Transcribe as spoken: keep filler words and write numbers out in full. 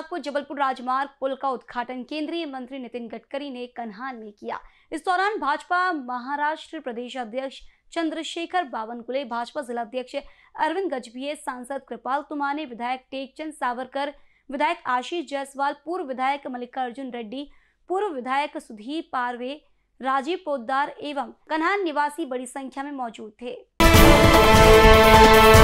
नागपुर जबलपुर राजमार्ग पुल का उद्घाटन केंद्रीय मंत्री नितिन गडकरी ने कन्हान में किया। इस दौरान भाजपा महाराष्ट्र प्रदेश अध्यक्ष चंद्रशेखर बावनकुले, भाजपा जिला अध्यक्ष अरविंद गजभिये, सांसद कृपाल तुमाने, विधायक टेकचंद सावरकर, विधायक आशीष जायसवाल, पूर्व विधायक मल्लिकार्जुन रेड्डी, पूर्व विधायक सुधीर पारवे, राजीव पोद्दार एवं कन्हान निवासी बड़ी संख्या में मौजूद थे।